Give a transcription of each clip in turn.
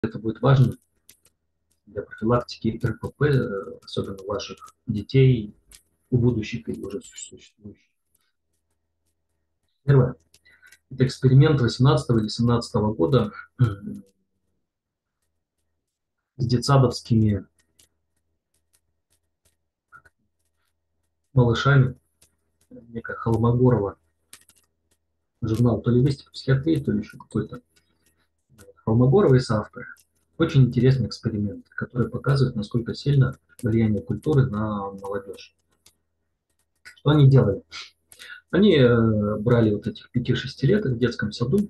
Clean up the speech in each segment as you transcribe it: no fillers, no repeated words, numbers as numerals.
Это будет важно для профилактики РПП, особенно у ваших детей, у будущих или уже существующих. Первое. Это эксперимент 18 или 17 года с детсадовскими малышами, некая Холмогорова, журнал то ли «Вести по психиатрии», то ли еще какой-то. Холмогорова и соавторы. Очень интересный эксперимент, который показывает, насколько сильно влияние культуры на молодежь. Что они делали? Они брали вот этих 5-6-леток в детском саду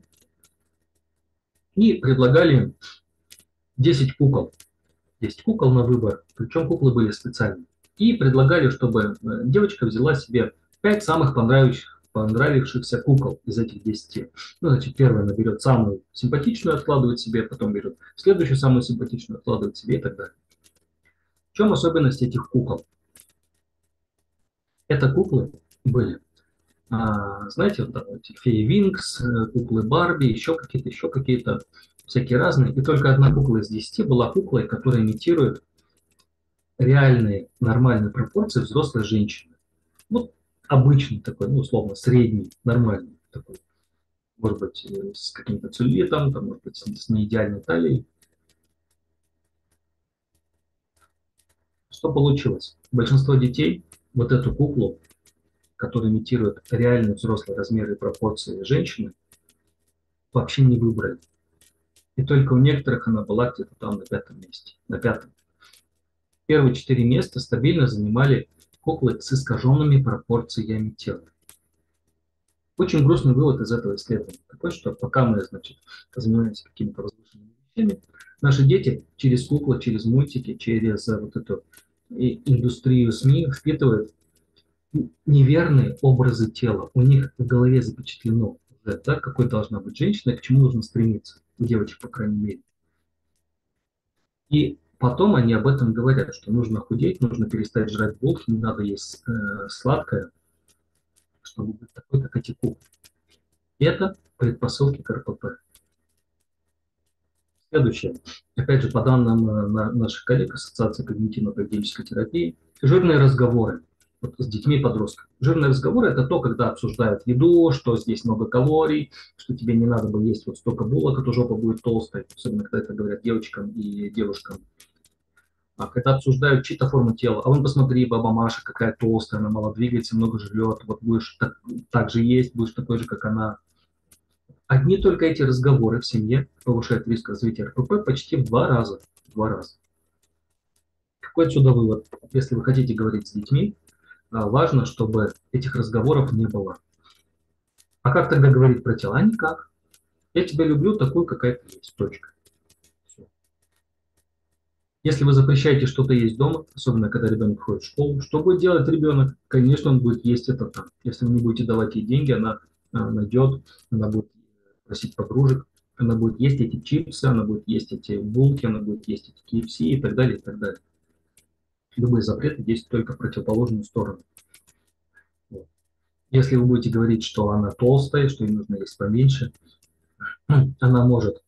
и предлагали 10 кукол. 10 кукол на выбор, причем куклы были специальные. И предлагали, чтобы девочка взяла себе 5 самых понравившихся кукол из этих 10. Ну, значит, первая она берет самую симпатичную, откладывает себе, потом берет следующую самую симпатичную, откладывает себе и так далее. В чем особенность этих кукол? Это куклы были, знаете, вот там эти феи Винкс, куклы Барби, еще какие-то, всякие разные. И только одна кукла из 10 была куклой, которая имитирует реальные нормальные пропорции взрослой женщины. Вот обычный такой, ну, условно, средний, нормальный такой. Может быть, с каким-то целлюлитом, там, может быть, с неидеальной талией. Что получилось? Большинство детей вот эту куклу, которая имитирует реальные взрослые размеры и пропорции женщины, вообще не выбрали. И только у некоторых она была где-то там на 5-м месте. На 5-м. Первые 4 места стабильно занимали куклы с искаженными пропорциями тела. Очень грустный вывод из этого исследования такой, что пока мы, значит, занимаемся какими-то возвышенными вещами, наши дети через куклы, через мультики, через вот эту индустрию СМИ впитывают неверные образы тела. У них в голове запечатлено уже, да, какой должна быть женщина и к чему нужно стремиться, у девочек, по крайней мере. И потом они об этом говорят, что нужно худеть, нужно перестать жрать булки, не надо есть сладкое, чтобы быть такой, как эти куклы. Это предпосылки к РПП. Следующее. Опять же, по данным наших коллег Ассоциации когнитивно-поведенческой терапии, жирные разговоры вот, с детьми и подростками. Жирные разговоры – это то, когда обсуждают еду, что здесь много калорий, что тебе не надо бы есть вот столько булок, а то жопа будет толстой, особенно когда это говорят девочкам и девушкам. А когда обсуждают чьи-то формы тела, а вон посмотри, баба Маша какая толстая, она мало двигается, много жрет, вот будешь так же есть, будешь такой же, как она. Одни только эти разговоры в семье повышают риск развития РПП почти в 2 раза. В 2 раза. Какой отсюда вывод? Если вы хотите говорить с детьми, важно, чтобы этих разговоров не было. А как тогда говорить про тело? А никак. Я тебя люблю такую, какая ты есть. Точка. Все. Если вы запрещаете что-то есть дома, особенно когда ребенок ходит в школу, что будет делать ребенок? Конечно, он будет есть это там. Если вы не будете давать ей деньги, она найдет, она будет просить подружек, она будет есть эти чипсы, она будет есть эти булки, она будет есть эти KFC и так далее, и так далее. Любые запреты действуют только в противоположную сторону. Вот. Если вы будете говорить, что она толстая, что ей нужно есть поменьше, она может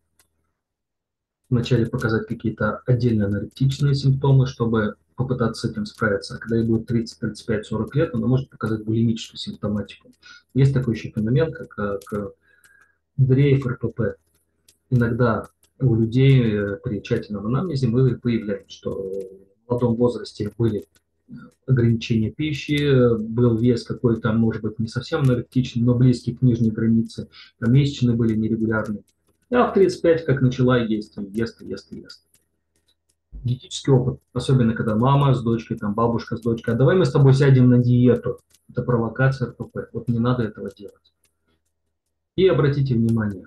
вначале показать какие-то отдельные аноректичные симптомы, чтобы попытаться с этим справиться. А когда ей будет 30, 35, 40 лет, она может показать булимическую симптоматику. Есть такой еще феномен, как дрейф РПП. Иногда у людей при тщательном анамнезе мы выявляем, что в молодом возрасте были ограничения пищи, был вес какой-то, может быть, не совсем аноректичный, но близкий к нижней границе, месячные были нерегулярные. А в 35 как начала есть, ест, ест, ест. Генетический опыт, особенно когда мама с дочкой, там бабушка с дочкой, а давай мы с тобой сядем на диету. Это провокация РПП. Вот не надо этого делать. И обратите внимание,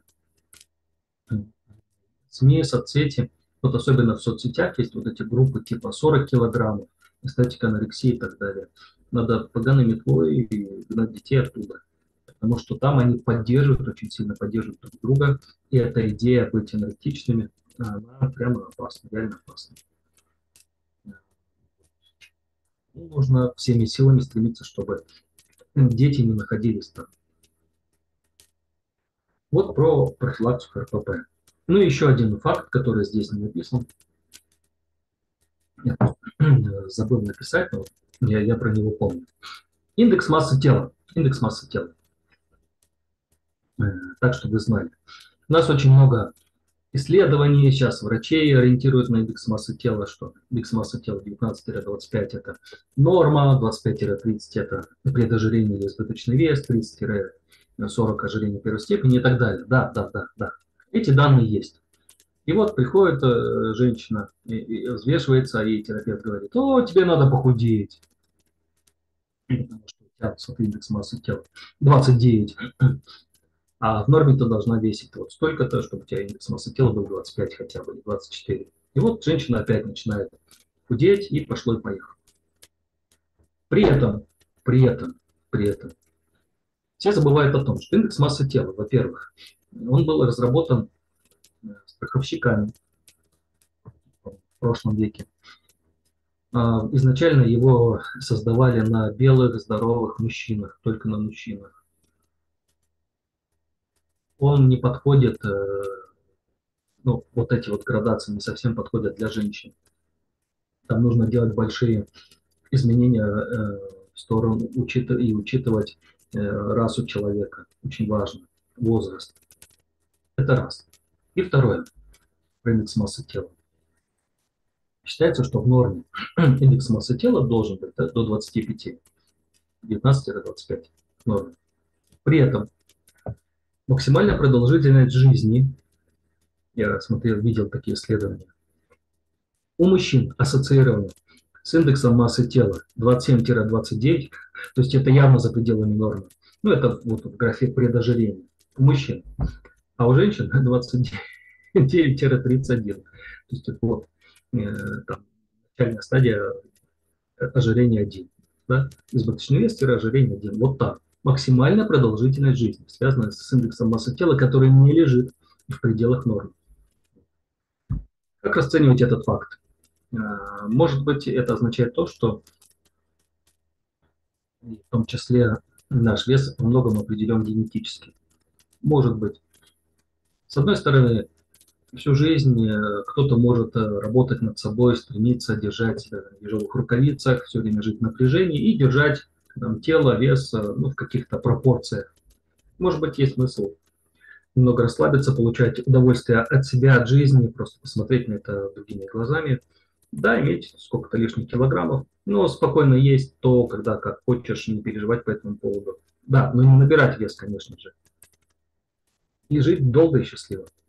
СМИ, соцсети, вот особенно в соцсетях есть вот эти группы типа 40 килограммов, эстетика, анорексия и так далее. Надо поганой метлой гнать детей оттуда, потому что там они поддерживают, очень сильно поддерживают друг друга, и эта идея быть аноректичными, она прямо опасна, реально опасна. Ну, нужно всеми силами стремиться, чтобы дети не находились там. Вот про профилактику РПП. Ну и еще один факт, который здесь не написан. Я забыл написать, но я про него помню. Индекс массы тела. Индекс массы тела. Э, Так, чтобы вы знали. У нас очень много исследований, сейчас врачей ориентируют на индекс массы тела, что индекс массы тела 19-25 это норма, 25-30 это предожирение или избыточный вес, 30-40 ожирение первой степени и так далее. Да, да, да, да. Эти данные есть. И вот приходит женщина и взвешивается, и терапевт говорит: о, тебе надо похудеть, потому что у тебя вот индекс массы тела 29. А в норме ты должна весить вот столько-то, чтобы у тебя индекс массы тела был 25 хотя бы, или 24. И вот женщина опять начинает худеть, и пошло и поехало. При этом, при этом, при этом, все забывают о том, что индекс массы тела, во-первых, он был разработан страховщиками в прошлом веке. Изначально его создавали на белых, здоровых мужчинах, только на мужчинах. Он не подходит, ну, вот эти вот градации не совсем подходят для женщин. Там нужно делать большие изменения в сторону и учитывать расу человека. Очень важно. Возраст. Это раз. И второе. Индекс массы тела. Считается, что в норме индекс массы тела должен быть, да, до 25. 19-25 в норме. При этом максимальная продолжительность жизни, я смотрел, видел такие исследования, у мужчин ассоциированы с индексом массы тела 27-29, то есть это явно за пределами нормы. Ну, это вот в графе предожирения у мужчин. А у женщин 29-31. То есть это вот там, начальная стадия ожирения 1. Да? Избыточный вес, ожирение 1. Вот так. Максимальная продолжительность жизни, связанная с индексом массы тела, который не лежит в пределах нормы. Как расценивать этот факт? Может быть, это означает то, что в том числе наш вес во многом определен генетически. Может быть. С одной стороны, всю жизнь кто-то может работать над собой, стремиться держать в ежовых рукавицах, все время жить в напряжении и держать там, тело, вес ну, в каких-то пропорциях. Может быть, есть смысл немного расслабиться, получать удовольствие от себя, от жизни, просто посмотреть на это другими глазами. Да, иметь сколько-то лишних килограммов, но спокойно есть то, когда как хочешь, не переживать по этому поводу. Да, но не набирать вес, конечно же. И жить долго и счастливо.